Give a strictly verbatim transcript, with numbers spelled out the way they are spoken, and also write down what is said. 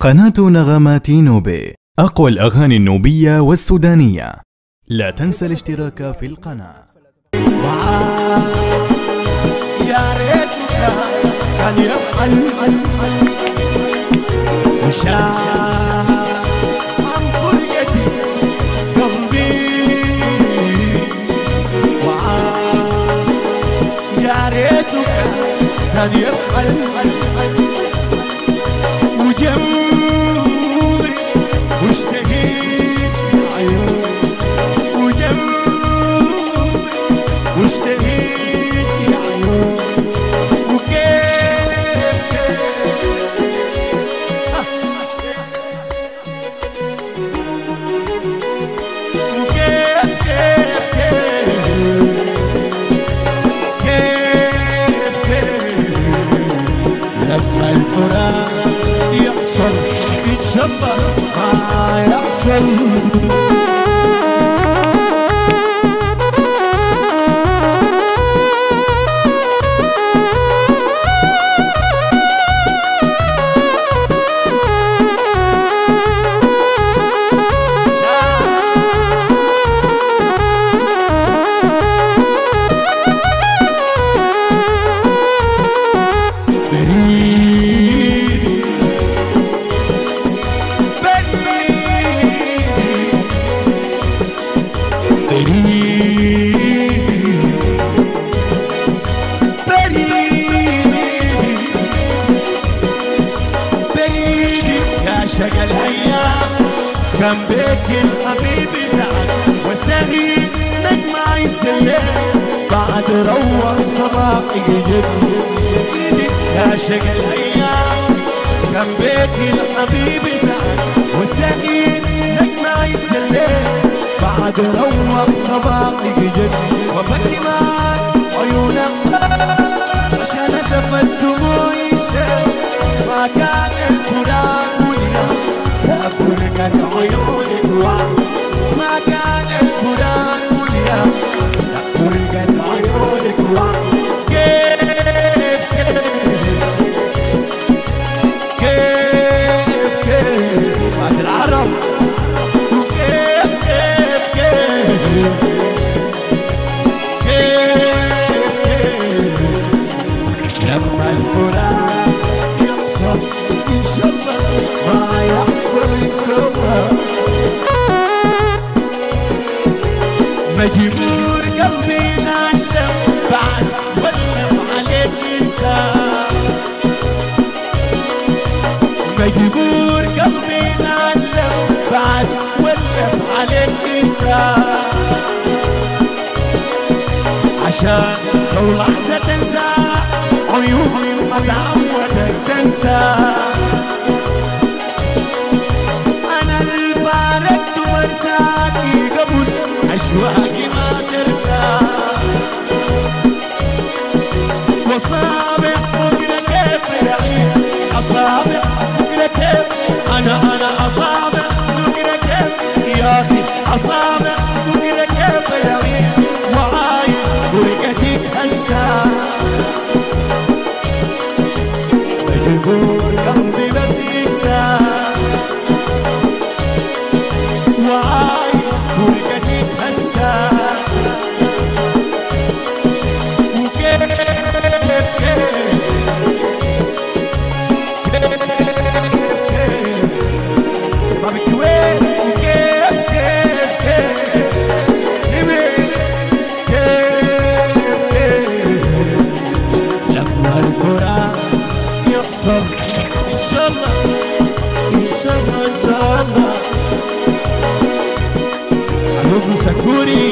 قناة نغمات نوبي، أقوى الأغاني النوبية والسودانية. لا تنسى الاشتراك في القناة. يا ريت كان يفعل وشاف عن فرقتي قلبي وعاد. يا ريت كان يفعل وجنبي واشتهيت عيون وجنبي واشتهيت يا عيون. وكيف وكيف كيف كيف كيف لما الفراق يحصل يتشبه ما يحصل. شقى الأيام كان بيك الحبيب زعل وسهيد نجمع يسلم بعد روح صباح يجيب ايدي. يا شقى الأيام كان بيك الحبيب زعل وسهيد نجمع يسلم بعد روح صباح يجيب. وفكي معك عيونك عشان اسفت دموعي شاف ما كان الفراق فرقت عيونك وعد ما كان الفراق واليوم فرقت عيونك وعد. كيف كيف كيف بعد العرب وكيف كيف كيف كيف كيف لما الفراق يحصل إن شاء الله ما يحصل يسوى. مجبور قلبي نندم بعد ولف عليك انسان. مجبور قلبي نندم بعد ولف عليك انسان. عشان لو لحظة تنسى عيوني ما تعودك تنسى. مرساكي قبل أشواقي ما ترسى. وصابع بكرة كيف العين أصابع بكرة كيف أنا أنا أصابع بكرة كيف يا أخي أصابع بكرة كيف العين وعايد فرقتك هسا. مجبور قلبي بس يكسى وعاي فرقتك هسا. وكيف كيف كيف شباب الكويت وكيف كيف كيف كيف كيف لما الفراق يحصل إن شاء الله إن شاء الله إن شاء الله. Sakuri